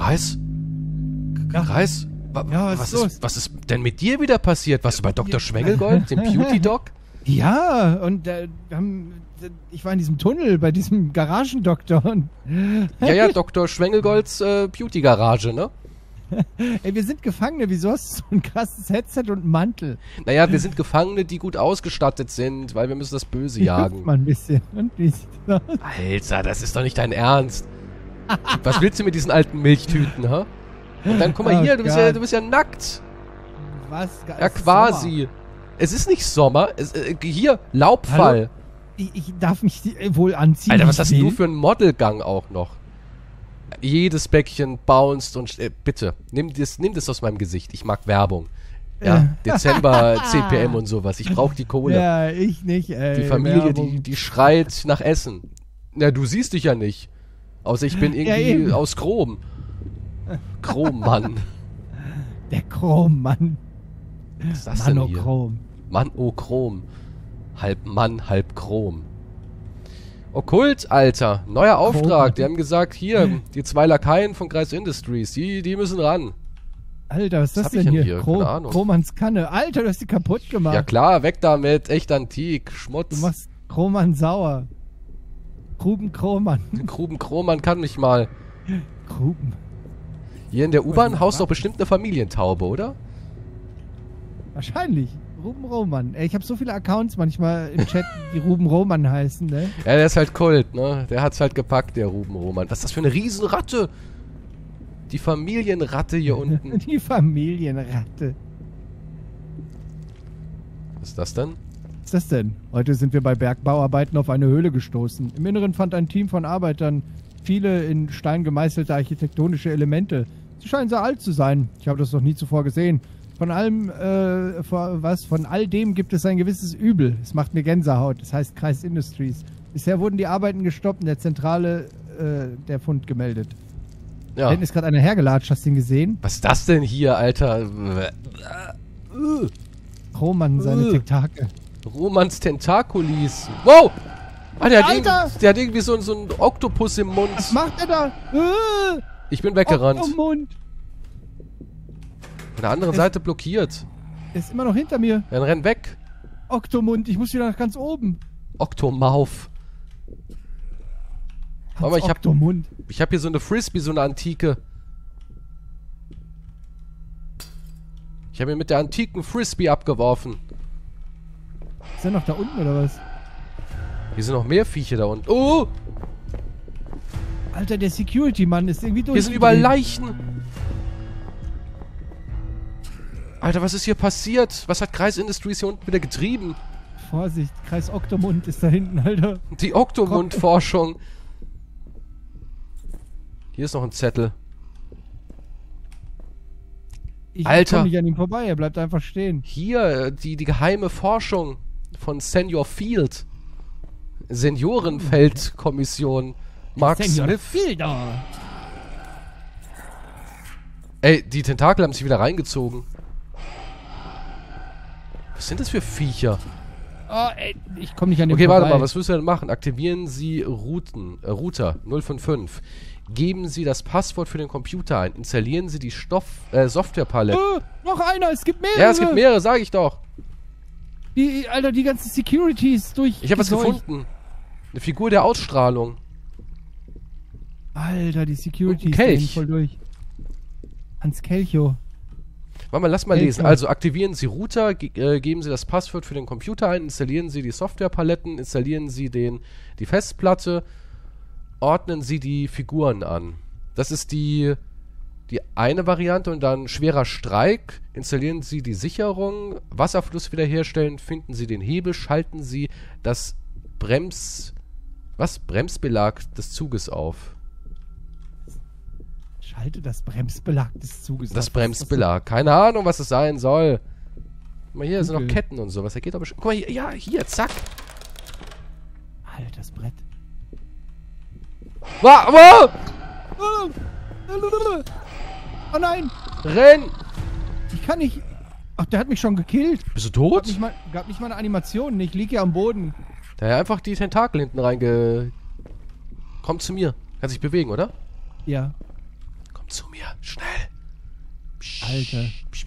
Kreis? Ja. Kreis? Ja, Was ist denn mit dir wieder passiert? Warst du bei Dr. Schwengelgold, dem Beauty-Doc? Ja, und ich war in diesem Tunnel bei diesem Garagendoktor. Und Ja, Dr. Schwengelgolds Beauty-Garage, ne? ey, wir sind Gefangene. Wieso hast du so ein krasses Headset und einen Mantel? Naja, wir sind Gefangene, die gut ausgestattet sind, weil wir müssen das Böse jagen. Mal ein bisschen. Und wie sieht's aus? Alter, das ist doch nicht dein Ernst. Was willst du mit diesen alten Milchtüten, ha? Und dann, guck mal hier, du bist ja nackt. Was? Ja, quasi. Es ist nicht Sommer. Hier, Laubfall. Hallo? Ich darf mich wohl anziehen. Alter, was hast du für einen Modelgang auch noch? Jedes Bäckchen bounced und... bitte, nimm das aus meinem Gesicht. Ich mag Werbung. Ja, Dezember, CPM und sowas. Ich brauche die Kohle. Ja, ich nicht, ey. Die Familie, die schreit nach Essen. Ja, du siehst dich ja nicht. Außer ich bin irgendwie aus Chrom. Chrommann. Der Chrommann. Was ist das denn hier? Chrom. Mann-O-Chrom. Halb Mann, halb Chrom. Okkult, Alter. Neuer Auftrag. Die haben gesagt, hier, die 2 Lakaien von Kreis Industries, die müssen ran. Alter, was ist das hab ich denn denn hier? Keine Ahnung. Kromanns Kanne. Alter, du hast die kaputt gemacht. Ja klar, weg damit. Echt antik. Schmutz. Du machst Kromann sauer. Gruben Kromann. Gruben Kromann kann mich mal. Gruben. Hier in der U-Bahn haust doch bestimmt eine Familientaube, oder? Wahrscheinlich. Ruben Roman. Ey, ich habe so viele Accounts manchmal im Chat, die Ruben Roman heißen, ne? Ja, der ist halt Kult, ne? Der hat's halt gepackt, der Ruben Roman. Was ist das für eine Riesenratte? Die Familienratte hier unten. Die Familienratte. Was ist das denn? Was ist das denn? Heute sind wir bei Bergbauarbeiten auf eine Höhle gestoßen. Im Inneren fand ein Team von Arbeitern viele in Stein gemeißelte architektonische Elemente. Sie scheinen sehr alt zu sein. Ich habe das noch nie zuvor gesehen. Von allem, von all dem gibt es ein gewisses Übel. Es macht mir Gänsehaut. Das heißt Kreis Industries. Bisher wurden die Arbeiten gestoppt und der Zentrale der Fund gemeldet. Ja. Da hinten ist gerade einer hergelatscht. Hast du ihn gesehen? Was ist das denn hier, Alter? Roman, seine Tentakel. Romans Tentakulis. Wow! Ah, der Alter! hat irgendwie so einen Oktopus im Mund. Was macht er da? Ich bin weggerannt. Im Mund. Von der anderen Seite blockiert. Er ist immer noch hinter mir. Dann renn weg. Oktomund, ich muss wieder nach ganz oben. Oktomauf. Warte mal, ich hab hier so eine Frisbee, so eine antike. Ich habe ihn mit der antiken Frisbee abgeworfen. Ist er noch da unten oder was? Hier sind noch mehr Viecher da unten. Oh! Alter, der Security-Mann ist irgendwie durch. Hier sind überall Leichen. Alter, was ist hier passiert? Was hat Kreis Industries hier unten wieder getrieben? Vorsicht, Kreis Oktomund ist da hinten, Alter. Die Oktomund-Forschung. Hier ist noch ein Zettel. Ich Alter. komm nicht an ihm vorbei, er bleibt einfach stehen. Hier, die geheime Forschung von Senior Field. Seniorenfeldkommission. Mark Smith. Fielder. Ey, die Tentakel haben sich wieder reingezogen. Was sind das für Viecher? Oh, ey, ich komme nicht an dem Okay, vorbei. warte mal, was müssen wir denn machen? Aktivieren Sie Router 0 von 5. Geben Sie das Passwort für den Computer ein. Installieren Sie die Softwarepalette. Noch einer, es gibt mehrere. Ja, es gibt mehrere, sage ich doch. Alter, die ganzen Securities durch. Ich habe was gefunden. Eine Figur der Ausstrahlung. Alter, die Securities Kelch. gehen voll durch. Hans Kelcho. Warte mal, lass mal lesen. Also aktivieren Sie Router, geben Sie das Passwort für den Computer ein, installieren Sie die Softwarepaletten, installieren Sie die Festplatte, ordnen Sie die Figuren an. Das ist die eine Variante und dann schwerer Streik, installieren Sie die Sicherung, Wasserfluss wiederherstellen, finden Sie den Hebel, schalten Sie das Bremsbelag des Zuges auf. Schalte das Bremsbelag des Zuges. Das Bremsbelag. Keine Ahnung, was es sein soll. Guck mal, hier sind noch Ketten und sowas. Da geht aber schon. Guck mal, hier, ja, hier, zack. Alter, das Brett. Wow! Oh nein! Renn! Ich kann nicht. Ach, der hat mich schon gekillt. Bist du tot? Gab nicht mal eine Animation. Ich liege ja am Boden. Da hat einfach die Tentakel hinten reinge... Komm zu mir. Kannst dich bewegen, oder? Ja. Komm Komm zu mir, schnell. Alter.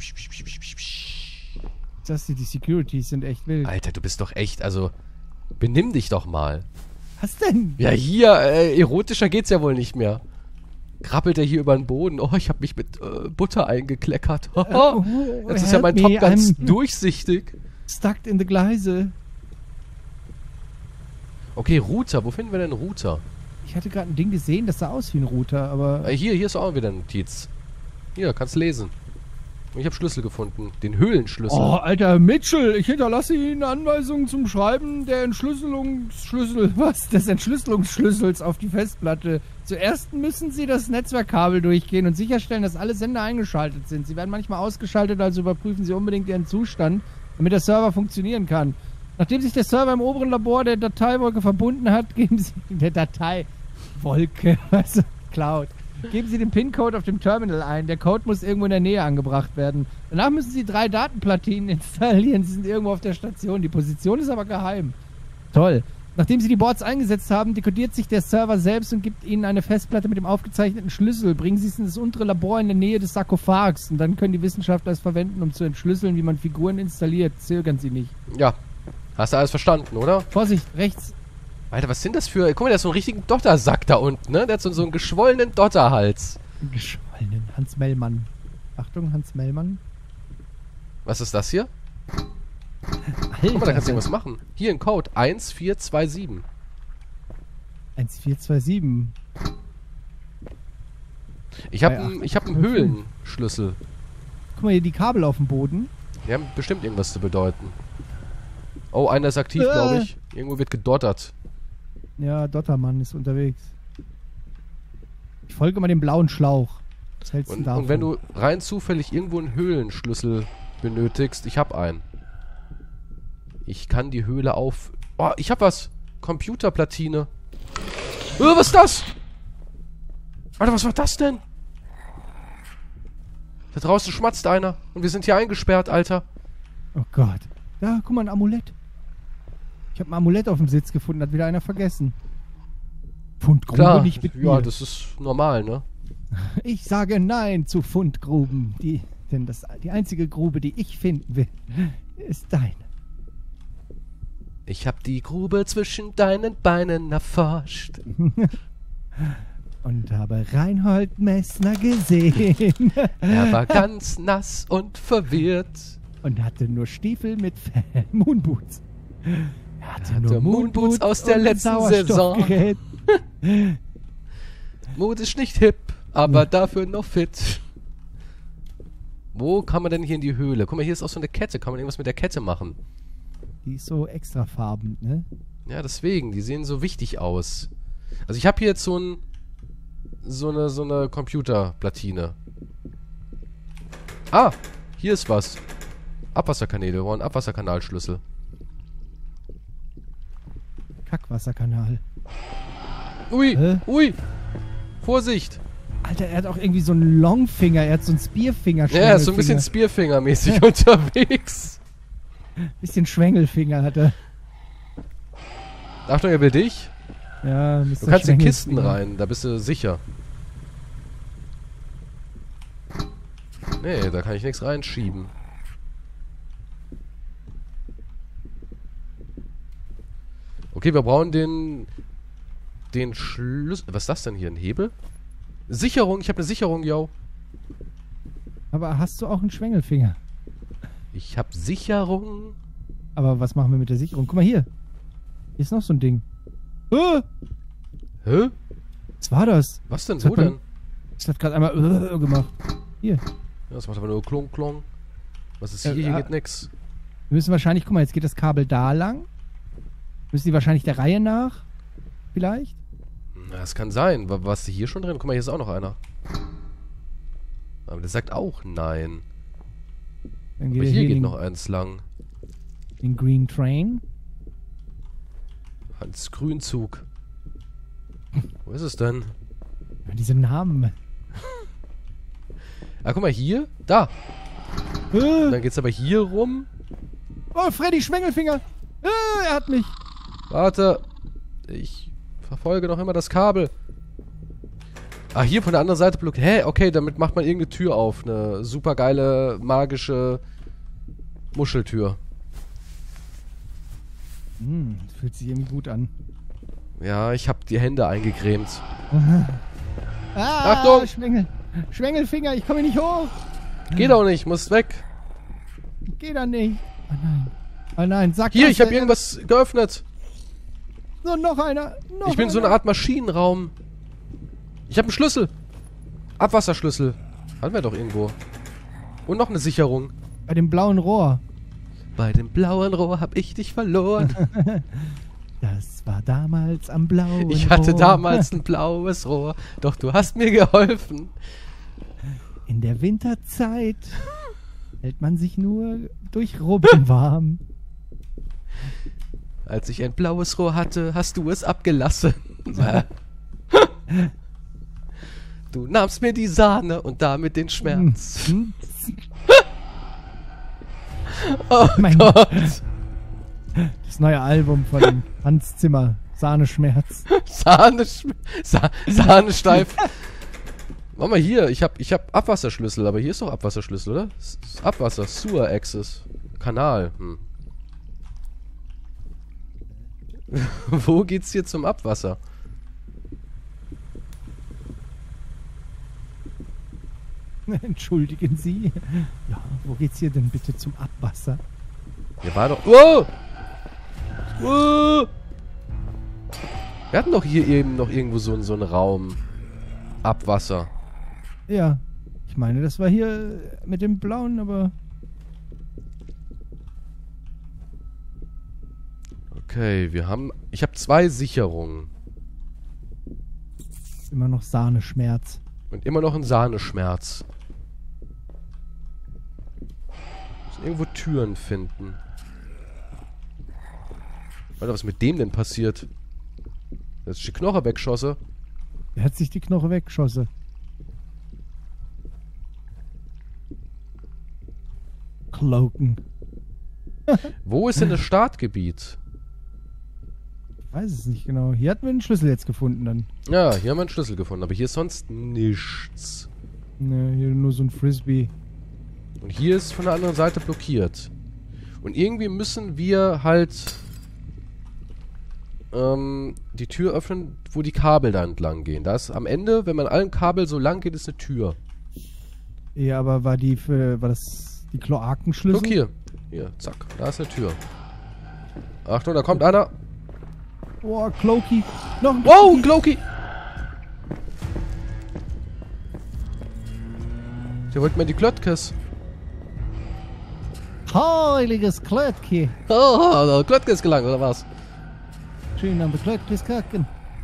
Die Securities sind echt wild. Alter, du bist doch echt, also, benimm dich doch mal. Was denn? Ja, hier, erotischer geht's ja wohl nicht mehr. Krabbelt er hier über den Boden. Oh, ich habe mich mit Butter eingekleckert. Jetzt ist ja mein Top ganz durchsichtig. Stuck in the Gleise. Okay, Router. Wo finden wir denn Router? Ich hatte gerade ein Ding gesehen, das sah aus wie ein Router, aber... Hier ist auch wieder ein Notiz. Hier, kannst lesen. Und ich habe Schlüssel gefunden. Den Höhlenschlüssel. Oh, Alter, Mitchell, ich hinterlasse Ihnen Anweisungen zum Schreiben des Entschlüsselungsschlüssels auf die Festplatte. Zuerst müssen Sie das Netzwerkkabel durchgehen und sicherstellen, dass alle Sender eingeschaltet sind. Sie werden manchmal ausgeschaltet, also überprüfen Sie unbedingt Ihren Zustand, damit der Server funktionieren kann. Nachdem sich der Server im oberen Labor der Dateiwolke verbunden hat, geben Sie der Dateiwolke, also Cloud. Geben Sie den PIN-Code auf dem Terminal ein. Der Code muss irgendwo in der Nähe angebracht werden. Danach müssen Sie 3 Datenplatinen installieren. Sie sind irgendwo auf der Station. Die Position ist aber geheim. Toll. Nachdem Sie die Boards eingesetzt haben, dekodiert sich der Server selbst und gibt Ihnen eine Festplatte mit dem aufgezeichneten Schlüssel. Bringen Sie es in das untere Labor in der Nähe des Sarkophags. Und dann können die Wissenschaftler es verwenden, um zu entschlüsseln, wie man Figuren installiert. Zögern Sie nicht. Ja. Hast du alles verstanden, oder? Vorsicht, rechts. Alter, was sind das für... Guck mal, der hat so einen richtigen Dottersack da unten, ne? Der hat so einen geschwollenen Dotterhals. Geschwollenen Hans Mellmann. Achtung, Hans Mellmann. Was ist das hier? Alter, Guck mal, da kannst du irgendwas machen. Hier ein Code. 1427. 1427. Ich hab einen Höhlenschlüssel. Guck mal hier, die Kabel auf dem Boden. Die haben bestimmt irgendwas zu bedeuten. Oh, einer ist aktiv, glaube ich. Irgendwo wird gedottert. Ja, Dottermann ist unterwegs. Ich folge mal dem blauen Schlauch. Was hältst du davon? Und wenn du rein zufällig irgendwo einen Höhlenschlüssel benötigst, ich hab einen. Ich kann die Höhle auf... Oh, ich hab was. Computerplatine. Oh, was ist das? Alter, was war das denn? Da draußen schmatzt einer. Und wir sind hier eingesperrt, Alter. Oh Gott. Da, guck mal, ein Amulett. Ich habe ein Amulett auf dem Sitz gefunden, hat wieder einer vergessen. Fundgrube nicht mit mir. Ja, das ist normal, ne? Ich sage Nein zu Fundgruben. Denn die einzige Grube, die ich finden will, ist deine. Ich hab die Grube zwischen deinen Beinen erforscht. Und habe Reinhold Messner gesehen. Er war ganz nass und verwirrt. Und hatte nur Stiefel mit Moonboots. Er hatte nur Moonboots aus der letzten Saison. Mode ist nicht hip, aber dafür noch fit. Wo kann man denn hier in die Höhle? Guck mal, hier ist auch so eine Kette. Kann man irgendwas mit der Kette machen? Die ist so extra farben, ne? Ja, deswegen. Die sehen so wichtig aus. Also ich habe hier jetzt so eine Computerplatine. Ah, hier ist was. Abwasserkanäle. Wir wollen Abwasserkanalschlüssel. Kackwasserkanal. Ui, ui. Vorsicht. Alter, er hat auch irgendwie so einen Longfinger. Er hat so einen Spearfinger. Ja, er ist so ein bisschen Spearfinger-mäßig unterwegs. Bisschen Schwengelfinger hat er. Achtung, er will dich. Ja, du kannst in Kisten rein, da bist du sicher. Nee, da kann ich nichts reinschieben. Okay, wir brauchen den Schlüssel. Was ist das denn hier? Ein Hebel? Sicherung, ich habe eine Sicherung, yo. Aber hast du auch einen Schwengelfinger? Ich habe Sicherung. Aber was machen wir mit der Sicherung? Guck mal hier. Hier ist noch so ein Ding. Hä? Was war das? Was denn? Wo denn? Das hat gerade einmal gemacht. Hier. Ja, das macht aber nur Klong, Klong. Was ist hier? Hier geht nix. Wir müssen wahrscheinlich, guck mal, jetzt geht das Kabel da lang. Müssen die wahrscheinlich der Reihe nach? Vielleicht? Na, das kann sein. Warst du hier schon drin? Guck mal, hier ist auch noch einer. Aber der sagt auch nein. Dann aber hier geht noch eins lang. Den Green Train. Hans Grünzug. Wo ist es denn? Ja, diese Namen. Ah, guck mal, hier. Da. Dann geht's aber hier rum. Oh, Freddy Schwengelfinger. Er hat mich. Warte. Ich verfolge noch immer das Kabel. Ah, hier von der anderen Seite blockiert. Hä, okay, damit macht man irgendeine Tür auf. Eine super geile, magische Muscheltür. Das fühlt sich irgendwie gut an. Ja, ich habe die Hände eingecremt. Achtung! Schwengelfinger, ich komme nicht hoch! Geh doch nicht, musst weg. Geh da nicht. Oh nein. Oh nein, sag Hier, ich habe irgendwas geöffnet. So, noch einer. Ich bin so eine Art Maschinenraum. Ich habe einen Schlüssel. Abwasserschlüssel. Hatten wir doch irgendwo. Und noch eine Sicherung. Bei dem blauen Rohr. Bei dem blauen Rohr hab ich dich verloren. Das war damals am blauen Rohr. Ich hatte damals ein blaues Rohr, doch du hast mir geholfen. In der Winterzeit hält man sich nur durch Rubben warm. Als ich ein blaues Rohr hatte, hast du es abgelassen. Du nahmst mir die Sahne und damit den Schmerz. Oh Mein Gott. Das neue Album von Hans Zimmer. Sahneschmerz. Sahnesteif. Mach mal hier, ich hab Abwasserschlüssel, aber hier ist doch Abwasserschlüssel, oder? Abwasser, Sewer Access. Kanal. Wo geht's hier zum Abwasser? Entschuldigen Sie. Ja, wo geht's hier denn bitte zum Abwasser? Hier war doch... Wow! Wow! Wir hatten doch hier eben noch irgendwo so einen Raum. Abwasser. Ja, ich meine, das war hier mit dem blauen, aber... Okay, ich habe 2 Sicherungen. Immer noch Sahneschmerz. Und immer noch ein Sahneschmerz. Müssen irgendwo Türen finden. Alter, was ist mit dem denn passiert? Jetzt ist die Knoche weggeschossen. Er hat sich die Knoche weggeschossen. Cloaken. Wo ist denn das Startgebiet? Ich weiß es nicht genau. Hier hatten wir den Schlüssel jetzt gefunden dann. Ja, hier haben wir einen Schlüssel gefunden, aber hier ist sonst nichts. Ne, hier nur so ein Frisbee. Und hier ist von der anderen Seite blockiert. Und irgendwie müssen wir halt die Tür öffnen, wo die Kabel da entlang gehen. Da ist am Ende, wenn man allen Kabel so lang geht, ist eine Tür. Ja, aber war das die Kloakenschlüssel? Guck hier. Hier, zack. Da ist eine Tür. Achtung, da kommt einer. Boah, Cloaky. Noch ein Wow, Cloaky. Der holt mir die Klötkes. Heiliges Klötki. Oh, Klötkes gelangt, oder was? Schön am Klötkes kacken.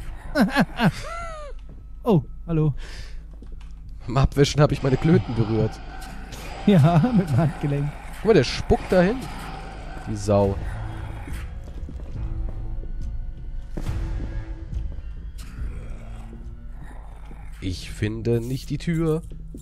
Oh, hallo. Beim Abwischen habe ich meine Klöten berührt. Ja, mit dem Handgelenk. Guck mal, der spuckt dahin. Die Sau. Ich finde nicht die Tür.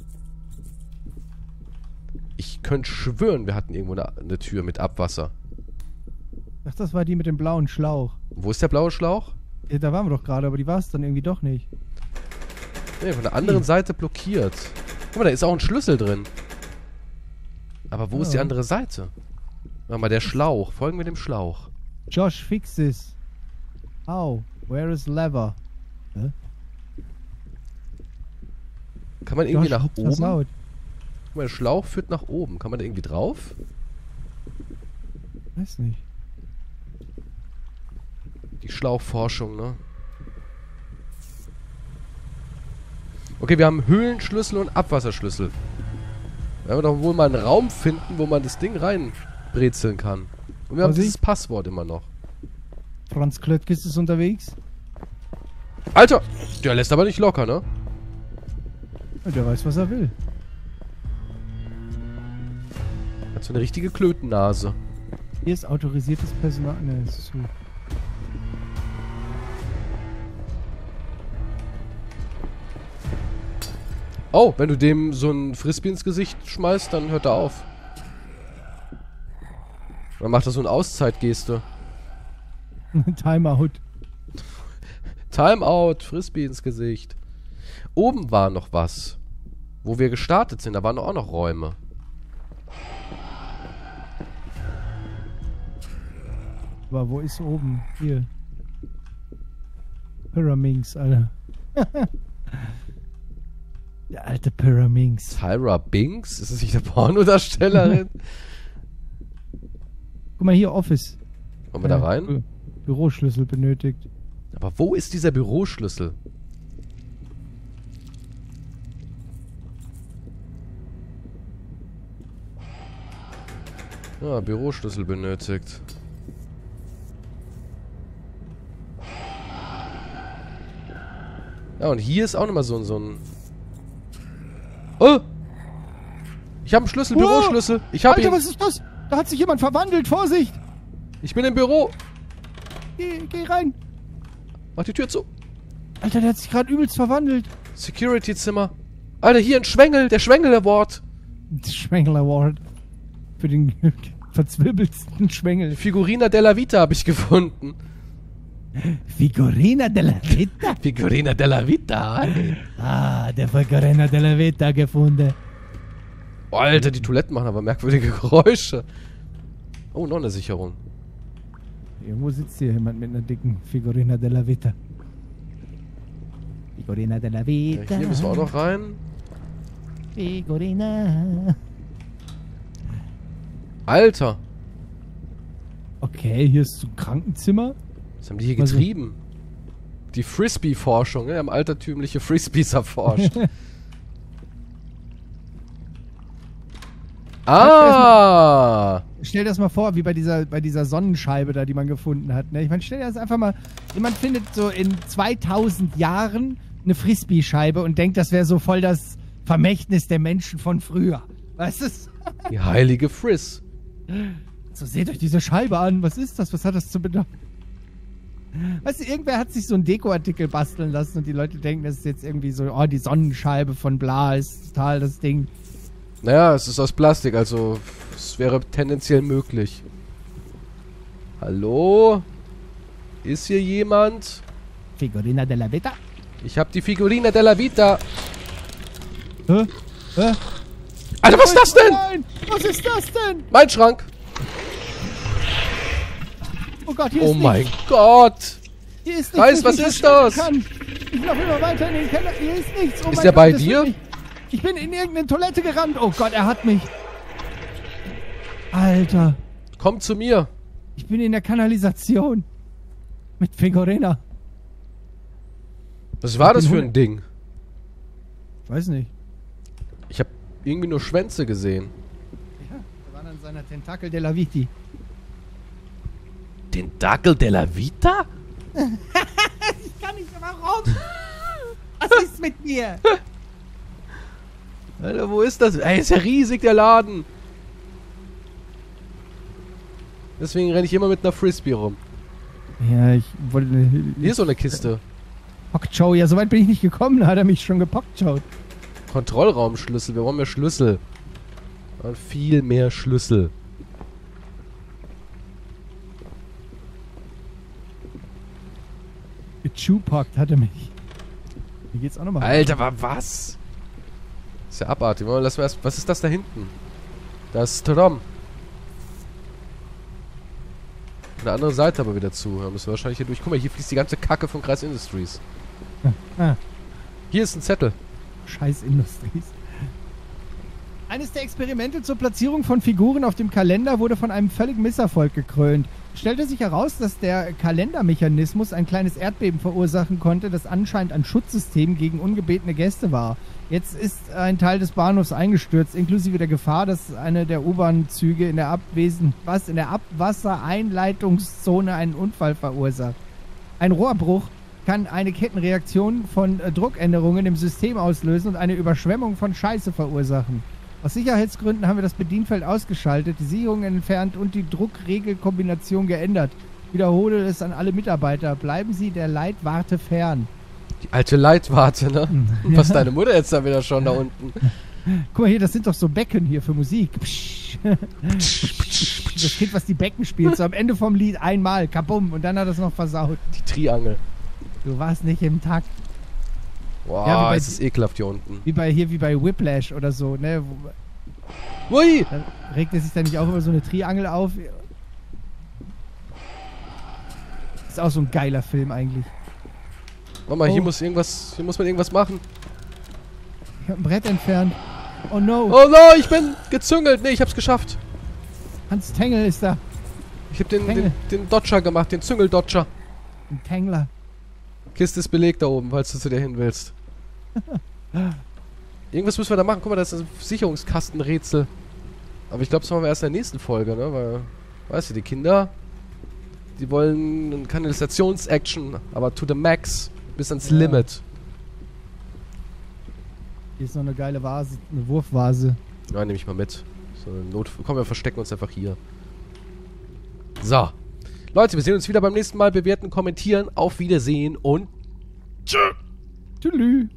Ich könnte schwören, wir hatten irgendwo eine Tür mit Abwasser. Ach, das war die mit dem blauen Schlauch. Wo ist der blaue Schlauch? Ja, da waren wir doch gerade, aber die war es dann irgendwie doch nicht. Nee, von der anderen Seite blockiert. Guck mal, da ist auch ein Schlüssel drin. Aber wo ist die andere Seite? Warte mal, der Schlauch. Folgen wir dem Schlauch. Josh, fix this. How? Where is lever? Hä? Kann man irgendwie Josh, nach was oben? laut? Guck mal, der Schlauch führt nach oben. Kann man da irgendwie drauf? Weiß nicht. Die Schlauchforschung, ne? Okay, wir haben Höhlenschlüssel und Abwasserschlüssel. Werden wir doch wohl mal einen Raum finden, wo man das Ding reinbrezeln kann. Und wir haben dieses Passwort immer noch. Franz Klötkes ist unterwegs. Alter! Der lässt aber nicht locker, ne? Ja, der weiß, was er will. Hat so eine richtige Klötennase. Hier ist autorisiertes Personal. Ne, ist zu. Oh, wenn du dem so ein Frisbee ins Gesicht schmeißt, dann hört er auf. Dann macht er so eine Auszeitgeste. Timeout. Timeout, Frisbee ins Gesicht. Oben war noch was. Wo wir gestartet sind, da waren auch noch Räume. Aber wo ist oben? Hier. Pyraminx, Alter. Der alte Pyraminx. Tyra Binks? Ist das nicht eine Pornodarstellerin? Guck mal hier, Office. Wollen wir da rein? Büroschlüssel benötigt. Aber wo ist dieser Büroschlüssel? Ja, Büroschlüssel benötigt. Ja, und hier ist auch nochmal so ein... Oh! Ich habe einen Schlüssel, Büroschlüssel. Ich habe ihn. Alter, was ist das? Da hat sich jemand verwandelt. Vorsicht! Ich bin im Büro. Geh rein. Mach die Tür zu. Alter, der hat sich gerade übelst verwandelt. Security-Zimmer. Alter, hier ein Schwengel. Der Schwengel-Award. Schwengel Award. Für den verzwirbelsten Schwengel. Figurina della Vita habe ich gefunden. Figurina della Vita? Figurina della Vita. Ah, der Figurina della Vita gefunden. Oh, Alter, die Toiletten machen aber merkwürdige Geräusche. Oh, noch eine Sicherung. Irgendwo sitzt hier jemand mit einer dicken Figurina della Vita. Figurina della Vita. Ja, hier müssen wir auch noch rein. Figurina. Alter. Okay, hier ist so ein Krankenzimmer. Was haben die hier getrieben? Die Frisbee-Forschung, ne? Haben altertümliche Frisbees erforscht. Ah! Stell dir das mal vor, wie bei dieser Sonnenscheibe da, die man gefunden hat. Ne? Ich meine, stell dir das einfach mal, jemand findet so in 2000 Jahren eine Frisbee-Scheibe und denkt, das wäre so voll das Vermächtnis der Menschen von früher. Weißt du? Die heilige Friss. So, seht euch diese Scheibe an. Was ist das? Was hat das zu bedeuten? Weißt du, irgendwer hat sich so einen Dekoartikel basteln lassen und die Leute denken, das ist jetzt irgendwie so, oh, die Sonnenscheibe von bla ist total das Ding. Naja, es ist aus Plastik, also es wäre tendenziell möglich. Hallo? Ist hier jemand? Figurina della Vita? Ich hab die Figurina della Vita. Hä? Hä? Alter, was ist das denn? Nein! Was ist das denn? Mein Schrank. Oh Gott, hier Oh ist mein nichts. Gott. Hier ist nichts. Reis, was ist das? Ich laufe immer weiter in den Keller. Hier ist nichts. Oh Ist mein der Gott, bei das dir? wird nicht. Ich bin in irgendeine Toilette gerannt. Oh Gott, er hat mich. Alter. Komm zu mir. Ich bin in der Kanalisation. Mit Figurina. Was war das für ein Ding? Weiß nicht. Ich hab irgendwie nur Schwänze gesehen. Ja, der war an seiner Tentakel della Viti. Den Dackel della Vita? Ich kann nicht, warum? Was ist mit mir? Alter, wo ist das? Ey, ist ja riesig, der Laden. Deswegen renne ich immer mit einer Frisbee rum. Ja, ich wollte... Hier ist so eine Kiste. Pockchow. Ja, soweit bin ich nicht gekommen. Da hat er mich schon gepockchowt. Kontrollraumschlüssel. Wir brauchen mehr Schlüssel. Und viel mehr Schlüssel. Gechupackt hat er mich. Hier geht's auch nochmal. Alter, was? Ist ja abartig. Lass mal erst, was ist das da hinten? Das ist Strom. Eine andere Seite aber wieder zu. Da müssen wir wahrscheinlich hier durch. Guck mal, hier fließt die ganze Kacke von Kreis Industries. Ah, Hier ist ein Zettel. Scheiß Industries. Eines der Experimente zur Platzierung von Figuren auf dem Kalender wurde von einem völligen Misserfolg gekrönt. Stellte sich heraus, dass der Kalendermechanismus ein kleines Erdbeben verursachen konnte, das anscheinend ein Schutzsystem gegen ungebetene Gäste war. Jetzt ist ein Teil des Bahnhofs eingestürzt, inklusive der Gefahr, dass eine der U-Bahn-Züge in der Abwassereinleitungszone einen Unfall verursacht. Ein Rohrbruch kann eine Kettenreaktion von Druckänderungen im System auslösen und eine Überschwemmung von Scheiße verursachen. Aus Sicherheitsgründen haben wir das Bedienfeld ausgeschaltet, die Sicherungen entfernt und die Druckregelkombination geändert. Wiederhole es an alle Mitarbeiter. Bleiben Sie der Leitwarte fern. Die alte Leitwarte, ne? Ja. Was ist deine Mutter jetzt da wieder schon da unten? Guck mal hier, das sind doch so Becken hier für Musik. Das Kind, was die Becken spielt, so am Ende vom Lied einmal, kabum, und dann hat es noch versaut. Die Triangel. Du warst nicht im Takt. Boah, Ja, es ist ekelhaft hier unten. Wie bei Whiplash oder so, ne? Ui! Dann regt er sich da nicht auch immer so eine Triangel auf. Ist auch so ein geiler Film eigentlich. Warte mal, Oh. hier muss man irgendwas machen. Ich hab ein Brett entfernt. Oh no, Oh no, ich bin gezüngelt. Nee, ich hab's geschafft. Hans Tengel ist da. Ich hab den Dodger gemacht, den Züngel-Dodger. Ein Tengler. Kiste ist belegt da oben, falls du zu dir hin willst. Irgendwas müssen wir da machen. Guck mal, das ist ein Sicherungskastenrätsel. Aber ich glaube, das machen wir erst in der nächsten Folge, ne? Weil, weißt du, die Kinder, die wollen eine Kanalisations-Action, aber to the max, bis ans Ja. Limit. Hier ist noch eine geile Vase, eine Wurfvase. Ja, nehme ich mal mit. So eine Komm, wir verstecken uns einfach hier. So. Leute, wir sehen uns wieder beim nächsten Mal. Bewerten, kommentieren. Auf Wiedersehen und tschö. Tschüss.